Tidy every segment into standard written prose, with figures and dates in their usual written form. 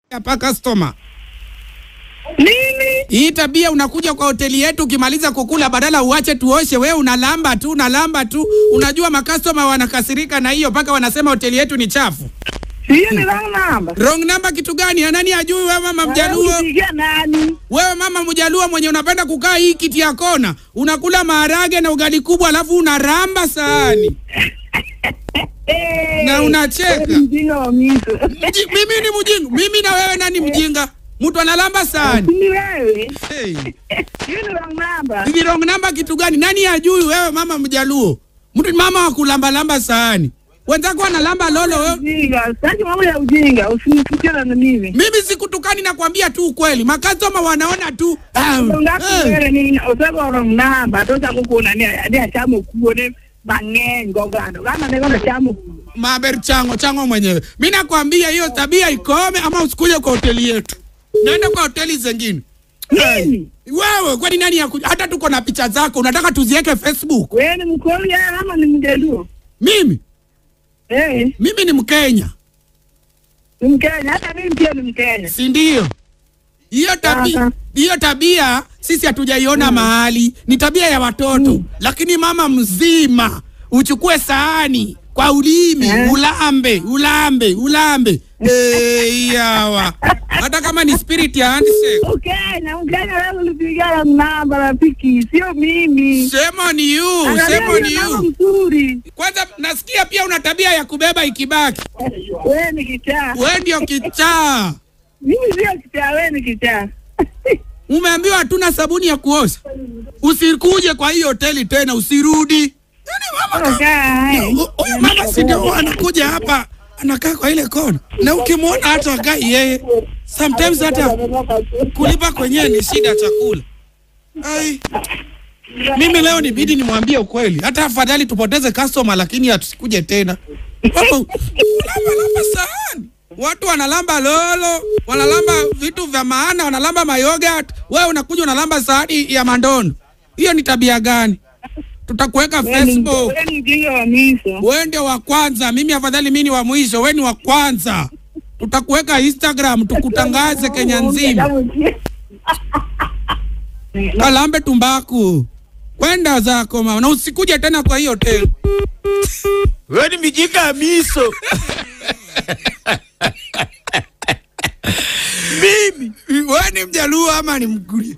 Hapa customer. Nini? Hii tabia unakuja kwa hoteli yetu ukimaliza kukula badala uache tuoshe wewe unalamba tu. Unajua makastoma wanakasirika na hiyo paka wanasema hoteli yetu ni chafu. Hiyo ni wrong number. Wrong number kitu gani? Nani ajui wewe mama Mjaluo? Nani? Wewe mama Mjaluo mwenye unapenda kukaa hii kiti ya kona. Unakula maharage na ugali kubwa alafu unaramba sahani. Na unacheka. Mjinga wa miso. Mimi ni mjinga. Mimi na wewe nani mjinga? Mtu analamba sahani. Ni wewe. Hey. Hiyo ni wrong number. Ni wrong number kitu gani? Nani ajui wewe mama Mjaluo? Mtu mama wa kulamba sahani. Wenzako wanalamba lolo wewe. Ujinga. Sasa mambo ya ujinga. Usinitukane na mimi. Mimi sikutukani nakwambia tu ukweli. Makastoma wanaona tu. Wewe ni usaba wrong number. Tosa kukuona ni achamo kuone bangengo gano. Gana ndio chamo. Maber chango mwenyewe. Mimi nakwambia hiyo tabia ikome ama usikuje kwa hoteli yetu. Naenda kwa hoteli zingine. Nini? Wewe kwani nani hata tuko na picha zako unataka tuziweke Facebook? Wewe ni Mkolia ama ni Mjaluo? Mimi? Mimi ni Mkenya. Ni Mkenya, hata mimi pia ni Mkenya. Si ndio? Hiyo tabia sisi hatujaiona mahali. Ni tabia ya watoto. Lakini mama mzima uchukue sahani kwa ulimi, ulambe. Yawa. Hata kama ni spirit ya handshake. Okay, wewe ulipigana namba rafiki, sio mimi. Sema ni you. Mzuri. Kwanza nasikia pia una tabia ya kubeba ikibaki. Wewe ni kichaa. Wewe ndio kichaa. Mimi sio kichaa, wewe ni kichaa. Umeambiwa hatuna sabuni ya kuosha. Usikuje kwa hiyo hoteli tena, usirudi. Mama si ndio anakuja hapa anakaa kwa ile kona na ukimwona hata akai yeye sometimes hata kulipa kwenyewe ni shida chakula. Ai, mimi leo nibidi nimwambie ukweli, hata afadhali tupoteze customer lakini asikuje tena. Lamba sahani. Watu wanalamba lolo, wanalamba vitu vya maana, wanalamba mayogurt. Wewe unakuja unalamba sahani ya mandondo. Hiyo ni tabia gani? Tutakuweka Facebook. Wewe ni mjinga wa miso. Wewe ndio wa kwanza, mimi afadhali mimi ni wa mwisho, wewe ni wa kwanza. Tutakuweka Instagram tukutangaze Kenya nzima. Kalambe tumbaku. Kwenda zako mama na usikuje tena kwa hiyo hotel. Wewe ni mjinga wa miso. Mimi, wewe ni Mjaluo ama ni Mkuria?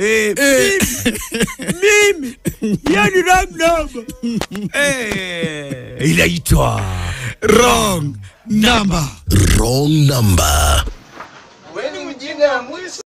Mimi. Yani wrong number. Inaitwa wrong number. Wrong number. Wewe ni mjinga wa mwisho.